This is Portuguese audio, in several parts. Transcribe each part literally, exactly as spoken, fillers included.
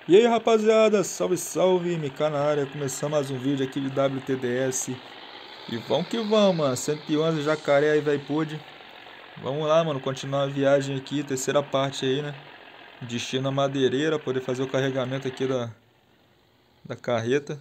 E aí rapaziada, salve salve, M K na área, começando mais um vídeo aqui de W T D S. E vamos que vamos, mano, cento e onze Jacaré aí, vai pude. Vamos lá, mano, continuar a viagem aqui, terceira parte aí, né? Destino a Madeireira, poder fazer o carregamento aqui da, da carreta.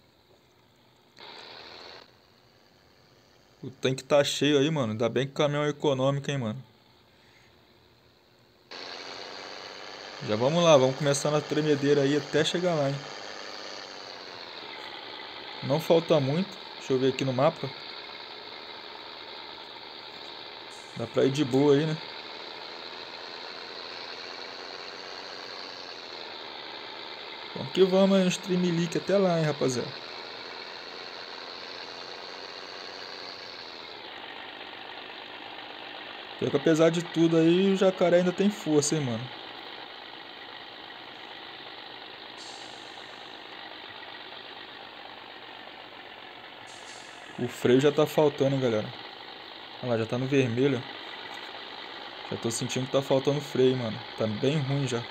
O tanque tá cheio aí, mano, ainda bem que o caminhão é econômico, hein, mano. Já vamos lá, vamos começar na tremedeira aí até chegar lá, hein. Não falta muito, deixa eu ver aqui no mapa. Dá pra ir de boa aí, né? Vamos que vamos aí, um stream leak até lá, hein, rapaziada. Pior que apesar de tudo aí, o jacaré ainda tem força, hein, mano. O freio já tá faltando, hein, galera. Olha lá, já tá no vermelho. Já tô sentindo que tá faltando freio, mano. Tá bem ruim já.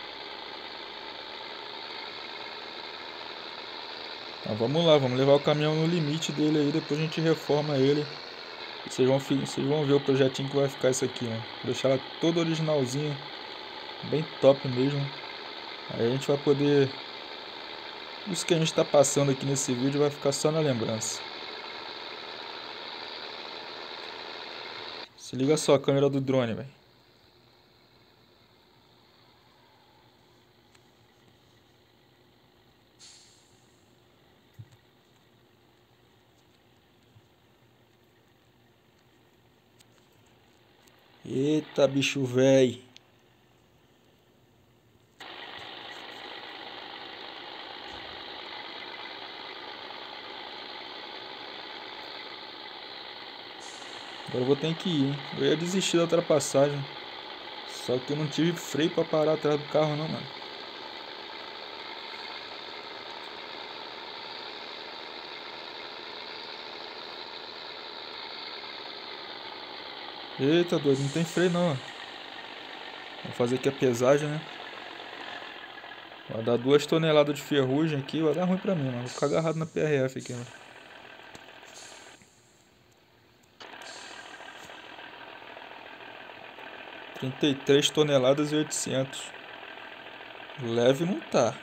Então vamos lá, vamos levar o caminhão no limite dele aí, depois a gente reforma ele. Vocês vão, vocês vão ver o projetinho que vai ficar isso aqui, mano. Vou deixar ela toda originalzinha, bem top mesmo. Aí a gente vai poder... Isso que a gente tá passando aqui nesse vídeo vai ficar só na lembrança. Se liga só a câmera do drone, velho. Eita, bicho velho. Agora eu vou ter que ir, hein? Eu ia desistir da ultrapassagem. Só que eu não tive freio pra parar atrás do carro não, mano. Eita, doido, não tem freio não, ó. Vou fazer aqui a pesagem, né? Vai dar duas toneladas de ferrugem aqui, vai dar ruim pra mim, mano. Vou ficar agarrado na P R F aqui, mano. trinta e três toneladas e oitocentos. Leve não tá.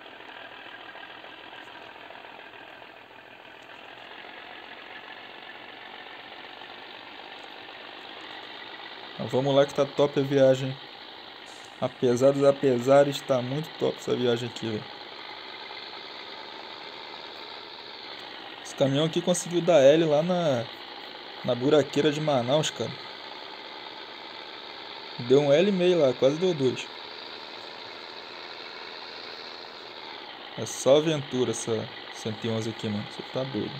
Mas vamos lá que tá top a viagem. Apesar dos apesares, tá muito top essa viagem aqui, velho. Esse caminhão aqui conseguiu dar L lá na, na buraqueira de Manaus, cara. Deu um L e meio lá, quase deu dois. É só aventura essa cento e onze aqui, mano. Você tá doido.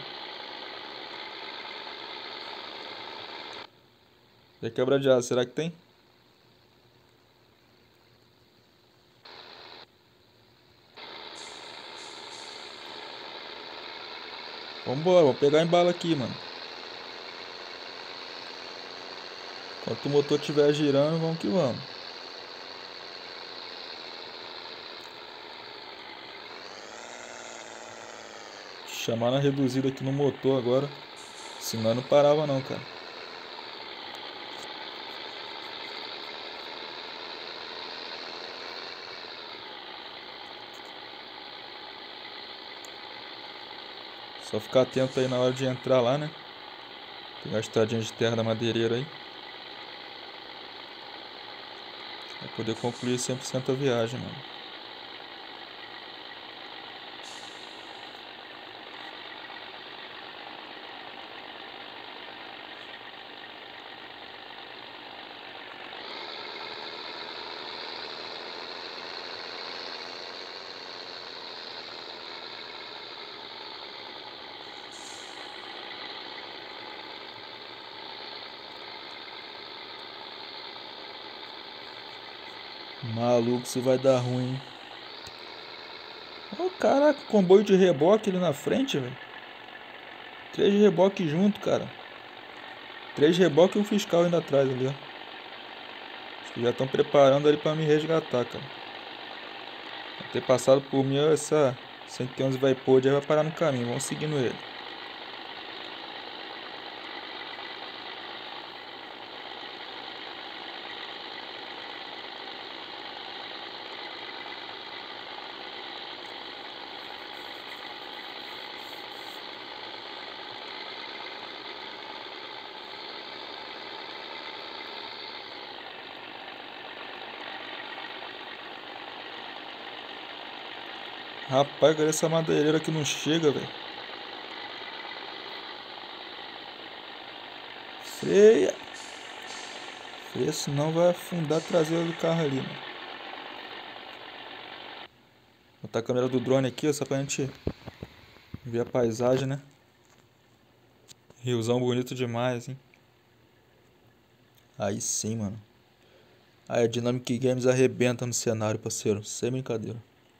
E quebra de asa, será que tem? Vambora, vamos pegar em bala aqui, mano. Enquanto o motor estiver girando, vamos que vamos. Chamar na reduzida aqui no motor agora. Senão não parava não, cara. Só ficar atento aí na hora de entrar lá, né? Pegar a estradinha de terra da madeireira aí. Pra poder concluir cem por cento a viagem, mano. Maluco, isso vai dar ruim, hein? Oh, caraca, comboio de reboque ali na frente, velho. Três reboques junto, cara. Três reboques e um fiscal ainda atrás ali, ó. Acho que já estão preparando ali pra me resgatar, cara. Ter passado por mim, essa cento e onze vai pôr, já vai parar no caminho. Vamos seguindo ele. Rapaz, cadê essa madeireira que não chega, velho? Freia! Freia, senão vai afundar a traseira do carro ali, mano. Vou botar a câmera do drone aqui, ó, só pra gente ver a paisagem, né? Riozão bonito demais, hein? Aí sim, mano. Aí a Dynamic Games arrebenta no cenário, parceiro. Sem brincadeira.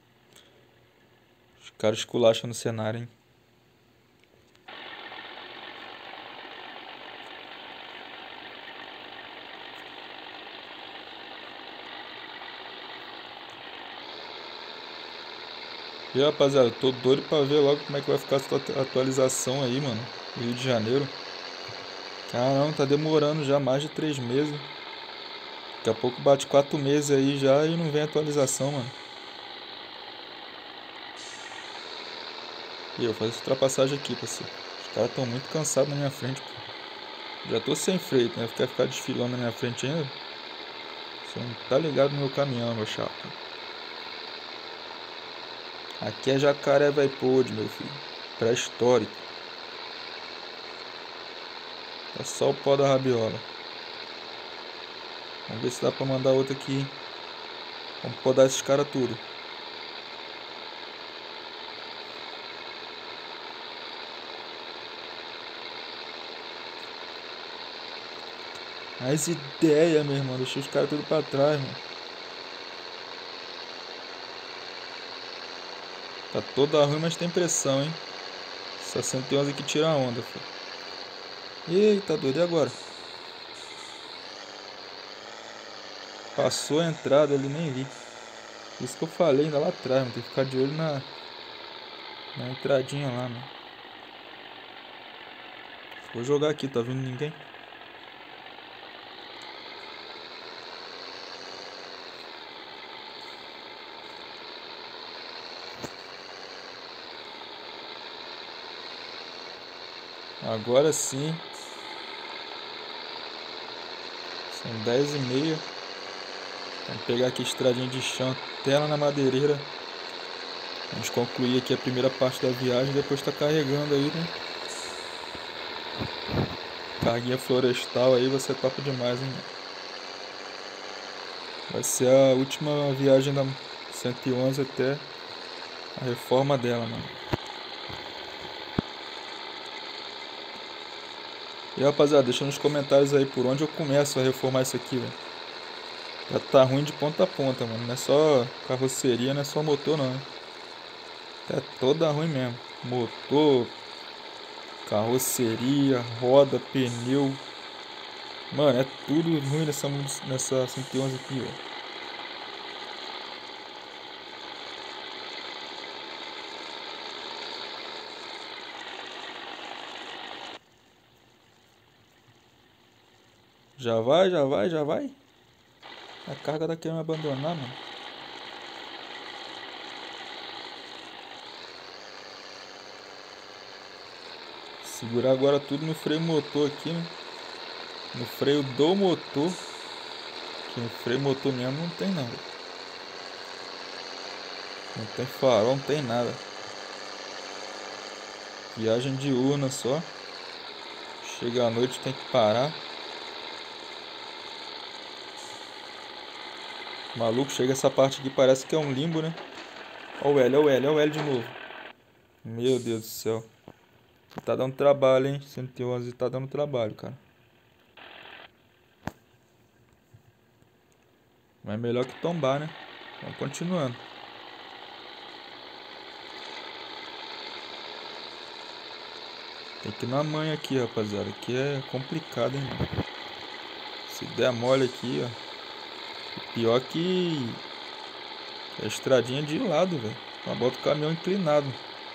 Os caras esculacham no cenário, hein? E rapaziada, tô doido pra ver logo como é que vai ficar essa atualização aí, mano. Rio de Janeiro. Caramba, tá demorando já mais de três meses. Daqui a pouco bate quatro meses aí já e não vem atualização, mano. E eu faço essa ultrapassagem aqui, parceiro. Os caras tão muito cansados na minha frente, pô. Já tô sem freio, né? Quer ficar desfilando na minha frente ainda? Você não tá ligado no meu caminhão, meu chato. Aqui é Jacaré vai pôde, meu filho. Pré-histórico. É só o pó da rabiola. Vamos ver se dá pra mandar outra aqui. Vamos podar esses caras tudo. As ideias, meu irmão. Deixei os caras tudo pra trás, mano. Tá toda ruim, mas tem pressão, hein? Essa cento e onze aqui tira a onda, filho. Eita, doido, e agora? Passou a entrada ali, nem vi. Isso que eu falei ainda lá atrás, mano. Tem que ficar de olho na, na entradinha lá, mano. Vou jogar aqui, tá vindo ninguém? Agora sim. São dez e meia. Vamos pegar aqui a estradinha de chão até lá na madeireira. Vamos concluir aqui a primeira parte da viagem. Depois tá carregando aí, né? Carguinha florestal aí, vai ser top demais, hein? Vai ser a última viagem da cento e onze até a reforma dela, mano. E rapaziada, deixa nos comentários aí por onde eu começo a reformar isso aqui, velho. Já tá ruim de ponta a ponta, mano. Não é só carroceria, não é só motor, não. É toda ruim mesmo. Motor, carroceria, roda, pneu. Mano, é tudo ruim nessa, nessa cento e onze aqui, velho. Já vai, já vai, já vai. A carga tá querendo me abandonar, mano. Segurar agora tudo no freio motor aqui, né? No freio do motor. Que no freio motor mesmo não tem não. Não tem farol, não tem nada. Viagem diurna só. Chega à noite, tem que parar. Maluco, chega essa parte aqui, parece que é um limbo, né? Ó o L, ó o L, ó o L de novo. Meu Deus do céu. Tá dando trabalho, hein? cento e onze tá dando trabalho, cara. Mas é melhor que tombar, né? Vamos continuando. Tem que ir na manha aqui, rapaziada. Aqui é complicado, hein, mano. Se der mole aqui, ó. Pior que É estradinha de lado, velho. Mas bota o caminhão inclinado.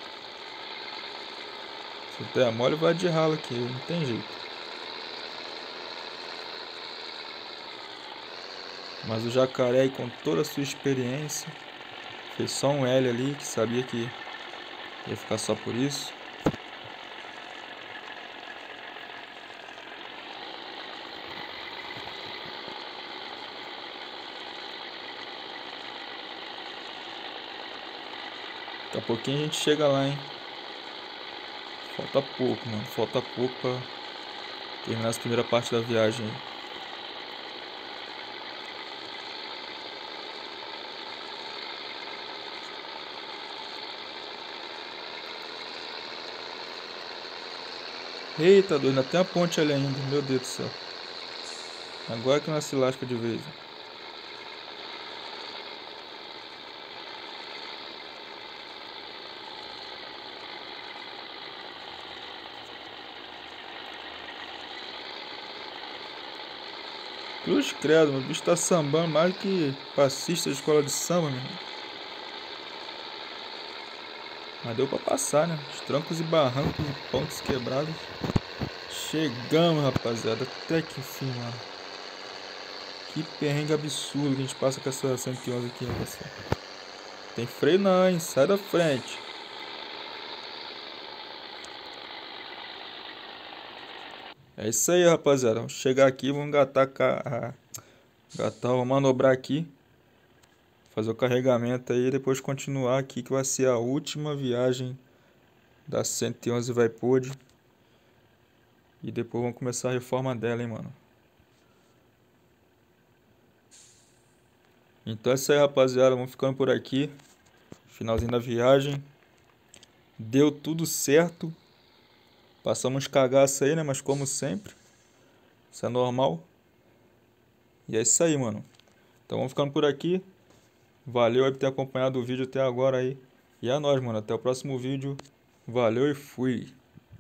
Se der mole, vai de ralo aqui, não tem jeito. Mas o Jacaré aí, com toda a sua experiência, fez só um L ali, que sabia que ia ficar só por isso. Daqui a pouquinho a gente chega lá, hein? Falta pouco, mano. Falta pouco pra terminar essa primeira parte da viagem aí. Eita, doido, ainda tem a ponte ali ainda. Meu Deus do céu. Agora que nós se lasca de vez. Cruz credo, meu bicho tá sambando mais que passista de escola de samba, meu irmão. Mas deu pra passar, né? Os trancos e barrancos e pontos quebrados. Chegamos, rapaziada. Até que enfim, mano. Que perrengue absurdo que a gente passa com essa cento e onze aqui, né, pessoal? Tem freio não, hein? Sai da frente. É isso aí, rapaziada. Vamos chegar aqui, vamos engatar, a... engatar, vamos manobrar aqui. Fazer o carregamento aí e depois continuar aqui, que vai ser a última viagem da cento e onze Vaipod. E depois vamos começar a reforma dela, hein, mano. Então é isso aí, rapaziada. Vamos ficando por aqui. Finalzinho da viagem. Deu tudo certo. Passamos cagaço aí, né? Mas como sempre. Isso é normal. E é isso aí, mano. Então vamos ficando por aqui. Valeu aí por ter acompanhado o vídeo até agora aí. E é nóis, mano. Até o próximo vídeo. Valeu e fui.